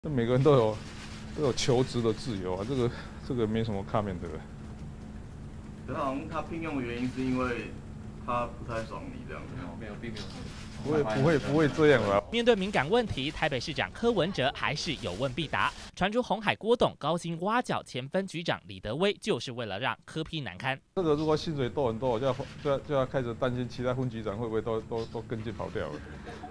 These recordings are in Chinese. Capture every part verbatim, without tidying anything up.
那每个人都有都有求职的自由啊，这个这个没什么看面的。 可好像他聘用的原因是因为他不太爽你这样子。 没有，并没有。 不会不会不会这样啦。 面对敏感问题，台北市长柯文哲还是有问必答。传出鸿海郭董高薪挖角前分局长李德威，就是为了让柯 P 难堪。 这个如果薪水多很多，就要就要就要开始担心其他分局长会不会都都都跟进跑掉了。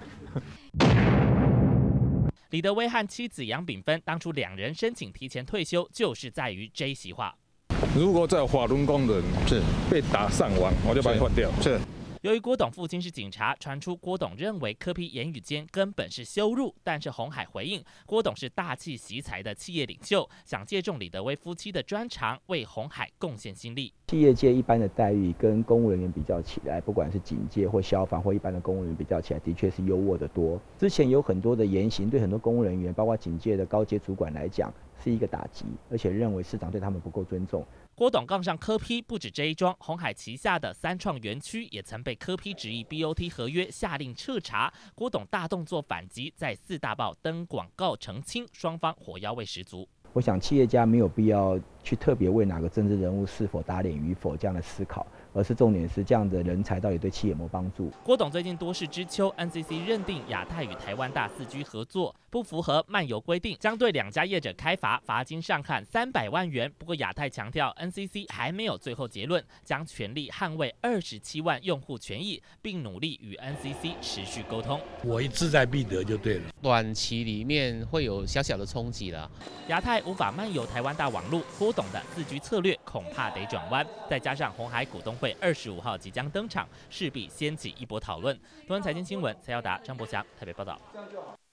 李德威和妻子杨炳芬当初两人申请提前退休，就是在于这一席话。 如果在法轮功人是被打上网，我就把你换掉。 是。 由于郭董父亲是警察，传出郭董认为柯 P 言语间根本是羞辱，但是鸿海回应郭董是大气惜才的企业领袖，想借重李德威夫妻的专长为鸿海贡献心力。 企业界一般的待遇跟公务人员比较起来，不管是警界或消防或一般的公务人员比较起来，的确是优渥得多。之前有很多的言行对很多公务人员，包括警界的高阶主管来讲，是一个打击，而且认为市长对他们不够尊重。 郭董杠上柯 P 不止这一桩，鸿海旗下的三创园区也曾被柯 P 质疑 B O T 合约，下令彻查。郭董大动作反击，在四大报登广告澄清，双方火药味十足。 我想企业家没有必要去特别为哪个政治人物是否打脸与否这样的思考，而是重点是这样的人才到底对企业有没有帮助。 郭董最近多事之秋 ，N C C 认定亚太与台湾大四 G 合作不符合漫游规定，将对两家业者开罚，罚金上看三百万元。不过亚太强调 ，N C C 还没有最后结论，将全力捍卫二十七万用户权益，并努力与 N C C 持续沟通。 我一志在必得就对了。 短期里面会有小小的冲击啦。 亚太无法漫游台湾大网路，郭董的四 G 策略恐怕得转弯。再加上鸿海股东会二十五号即将登场，势必掀起一波讨论。东森财经新闻，蔡耀达、张博祥台北报道。